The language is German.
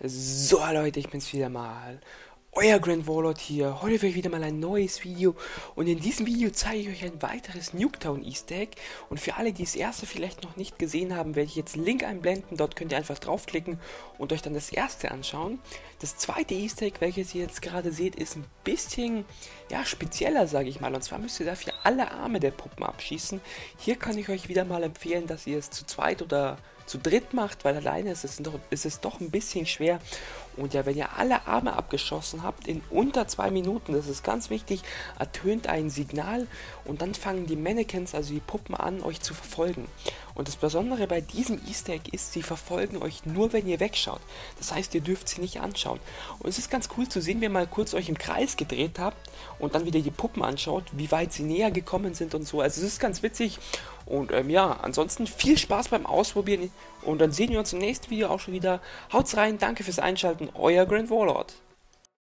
So Leute, ich bin's wieder mal. Euer Grand Warlord hier. Heute für euch wieder mal ein neues Video. Und in diesem Video zeige ich euch ein weiteres Nuketown Easter Egg. Und für alle, die das erste vielleicht noch nicht gesehen haben, werde ich jetzt einen Link einblenden. Dort könnt ihr einfach draufklicken und euch dann das erste anschauen. Das zweite Easter Egg, welches ihr jetzt gerade seht, ist ein bisschen, ja, spezieller, sage ich mal. Und zwar müsst ihr dafür alle Arme der Puppen abschießen. Hier kann ich euch wieder mal empfehlen, dass ihr es zu zweit oder zu dritt macht, weil alleine ist es doch ein bisschen schwer. Und ja, wenn ihr alle Arme abgeschossen habt in unter 2 Minuten, das ist ganz wichtig, ertönt ein Signal und dann fangen die Mannequins, also die Puppen, an, euch zu verfolgen. Und das Besondere bei diesem Easter Egg ist, sie verfolgen euch nur, wenn ihr wegschaut. Das heißt, ihr dürft sie nicht anschauen. Und es ist ganz cool zu sehen, wenn ihr mal kurz euch im Kreis gedreht habt und dann wieder die Puppen anschaut, wie weit sie näher gekommen sind und so. Also es ist ganz witzig. Und ja, ansonsten viel Spaß beim Ausprobieren und dann sehen wir uns im nächsten Video auch schon wieder. Haut's rein, danke fürs Einschalten, euer Grand Warlord.